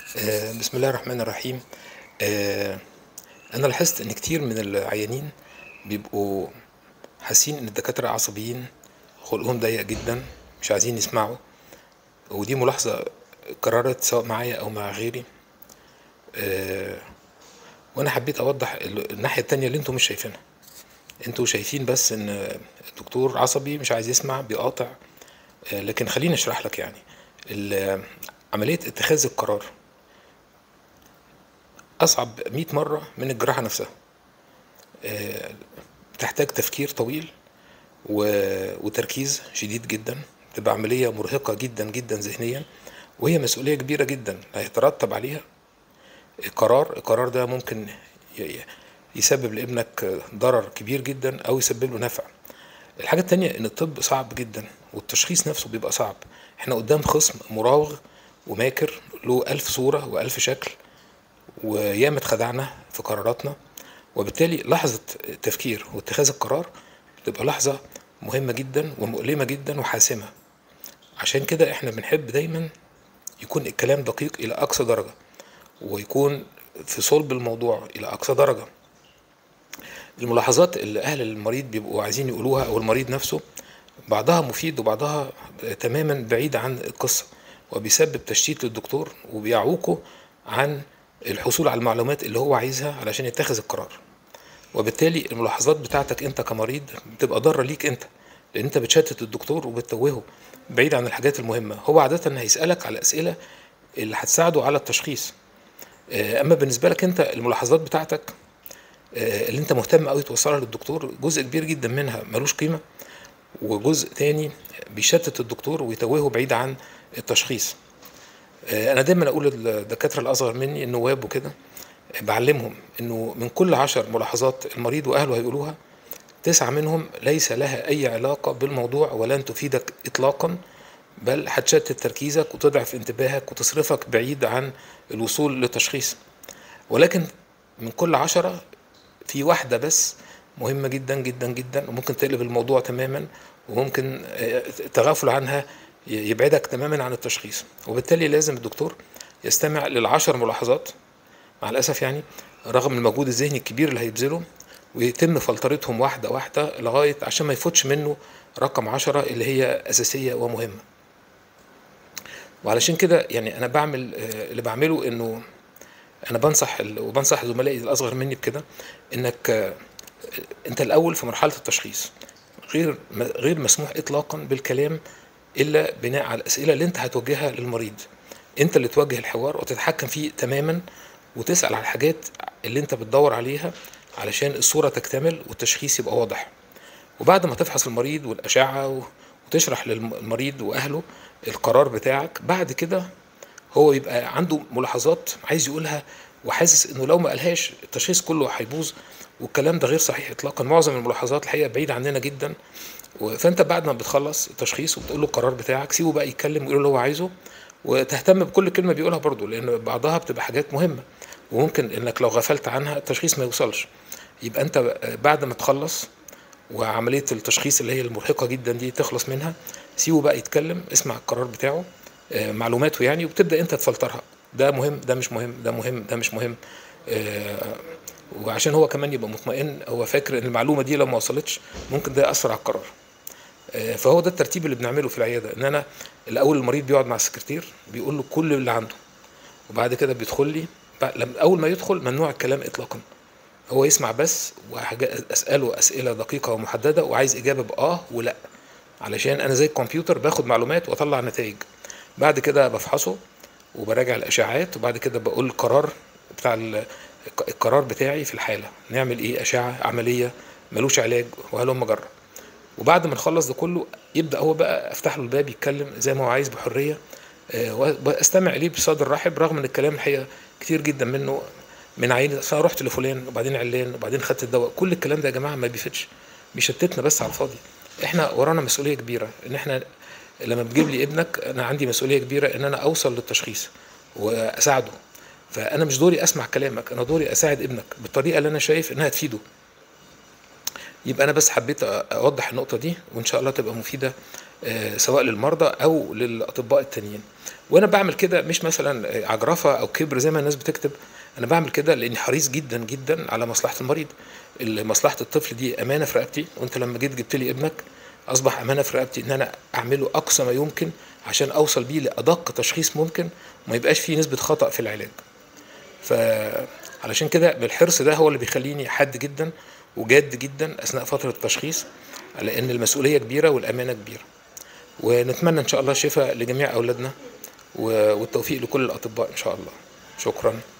بسم الله الرحمن الرحيم. آه، أنا لاحظت إن كتير من العيانين بيبقوا حاسين إن الدكاترة عصبيين، خلقهم ضيق جدا، مش عايزين يسمعوا. ودي ملاحظة قررت سواء معايا أو مع غيري. آه، وأنا حبيت أوضح الناحية التانية اللي أنتوا مش شايفينها. أنتوا شايفين بس إن الدكتور عصبي مش عايز يسمع، بيقاطع. لكن خليني أشرح لك يعني عملية اتخاذ القرار أصعب 100 مرة من الجراحة نفسها. بتحتاج تفكير طويل وتركيز شديد جدا، بتبقى عملية مرهقة جدا جدا ذهنيا، وهي مسؤولية كبيرة جدا هيترتب عليها القرار ده ممكن ي- يسبب لابنك ضرر كبير جدا أو يسبب له نفع. الحاجة التانية إن الطب صعب جدا والتشخيص نفسه بيبقى صعب. احنا قدام خصم مراوغ وماكر له ألف صورة وألف شكل، وياما اتخدعنا في قراراتنا. وبالتالي لحظة التفكير واتخاذ القرار بتبقى لحظة مهمة جدا ومؤلمة جدا وحاسمة. عشان كده احنا بنحب دايما يكون الكلام دقيق إلى أقصى درجة، ويكون في صلب الموضوع إلى أقصى درجة. الملاحظات اللي أهل المريض بيبقوا عايزين يقولوها أو المريض نفسه، بعضها مفيد وبعضها تماما بعيد عن القصة، وبيسبب تشتيت للدكتور وبيعوقه عن الحصول على المعلومات اللي هو عايزها علشان يتخذ القرار. وبالتالي الملاحظات بتاعتك انت كمريض بتبقى ضاره ليك انت، لان انت بتشتت الدكتور وبتتوهه بعيد عن الحاجات المهمه. هو عاده هيسالك على اسئله اللي هتساعده على التشخيص. اما بالنسبه لك انت الملاحظات بتاعتك اللي انت مهتم قوي توصلها للدكتور، جزء كبير جدا منها ملوش قيمه، وجزء تاني بيشتت الدكتور ويتوهه بعيد عن التشخيص. انا دايما اقول للدكاتره الاصغر مني النواب وكده، بعلمهم انه من كل 10 ملاحظات المريض واهله هيقولوها، 9 منهم ليس لها أي علاقة بالموضوع ولن تفيدك إطلاقا، بل هتشتت تركيزك وتضعف انتباهك وتصرفك بعيد عن الوصول لتشخيص. ولكن من كل 10 في واحدة بس مهمة جدا جدا جدا، وممكن تقلب الموضوع تماما، وممكن التغافل عنها يبعدك تماما عن التشخيص. وبالتالي لازم الدكتور يستمع لل10 ملاحظات مع الأسف يعني، رغم المجهود الذهني الكبير اللي هيبذله، ويتم فلترتهم واحدة واحدة لغاية عشان ما يفوتش منه رقم 10 اللي هي أساسية ومهمة. وعلشان كده يعني أنا بعمل اللي بعمله، إنه أنا بنصح وبنصح زملائي الأصغر مني بكده، إنك أنت الأول في مرحلة التشخيص، غير مسموح إطلاقا بالكلام إلا بناء على الأسئلة اللي أنت هتوجهها للمريض. أنت اللي توجه الحوار وتتحكم فيه تماما، وتسأل على الحاجات اللي أنت بتدور عليها علشان الصورة تكتمل والتشخيص يبقى واضح. وبعد ما تفحص المريض والأشعة وتشرح للمريض وأهله القرار بتاعك، بعد كده هو يبقى عنده ملاحظات عايز يقولها، وحاسس انه لو ما قالهاش التشخيص كله هيبوظ. والكلام ده غير صحيح اطلاقا. معظم الملاحظات الحقيقه بعيده عننا جدا. فانت بعد ما بتخلص التشخيص وبتقول له القرار بتاعك، سيبه بقى يتكلم ويقول اللي هو عايزه، وتهتم بكل كلمه بيقولها برضه، لان بعضها بتبقى حاجات مهمه وممكن انك لو غفلت عنها التشخيص ما يوصلش. يبقى انت بعد ما تخلص وعمليه التشخيص اللي هي المرهقه جدا دي تخلص منها، سيبه بقى يتكلم، اسمع القرار بتاعه، معلوماته يعني، وبتبدا انت تفلترها. ده مهم، ده مش مهم، ده مهم، ده مش مهم. وعشان هو كمان يبقى مطمئن، هو فاكر ان المعلومه دي لو ما وصلتش ممكن ده ياثر على القرار. فهو ده الترتيب اللي بنعمله في العياده، ان انا الاول المريض بيقعد مع السكرتير بيقول له كل اللي عنده، وبعد كده بيدخل لي. لما اول ما يدخل ممنوع الكلام اطلاقا، هو يسمع بس، واساله اسئله دقيقه ومحدده وعايز اجابه باه ولا، علشان انا زي الكمبيوتر باخد معلومات واطلع نتائج. بعد كده بفحصه وبراجع الاشعاعات، وبعد كده بقول القرار بتاع القرار بتاعي في الحاله، نعمل ايه، اشعه، عمليه، ملوش علاج، وهلم جرى. وبعد ما نخلص ده كله يبدا هو بقى افتح له الباب يتكلم زي ما هو عايز بحريه، واستمع اليه بصدر رحب، رغم ان الكلام الحقيقه كتير جدا منه من عيني، انا رحت لفلان وبعدين علان وبعدين خدت الدواء. كل الكلام ده يا جماعه ما بيفيدش، بيشتتنا بس على الفاضي. احنا ورانا مسؤوليه كبيره، ان احنا لما بتجيب لي ابنك انا عندي مسؤوليه كبيره ان انا اوصل للتشخيص واساعده. فانا مش دوري اسمع كلامك، انا دوري اساعد ابنك بالطريقه اللي انا شايف انها تفيده. يبقى انا بس حبيت اوضح النقطه دي، وان شاء الله تبقى مفيده سواء للمرضى او للاطباء التانيين. وانا بعمل كده مش مثلا عجرفه او كبر زي ما الناس بتكتب، انا بعمل كده لاني حريص جدا جدا على مصلحه المريض. مصلحه الطفل دي امانه في رقبتي، وانت لما جيت جبت لي ابنك اصبح امانه في رقبتي ان انا اعمله اقصى ما يمكن عشان اوصل بيه لادق تشخيص ممكن وما يبقاش فيه نسبه خطا في العلاج. فعلشان كده بالحرص ده هو اللي بيخليني حاد جدا وجاد جدا اثناء فتره التشخيص، لان المسؤوليه كبيره والامانه كبيره. ونتمنى ان شاء الله الشفاء لجميع اولادنا والتوفيق لكل الاطباء ان شاء الله. شكرا.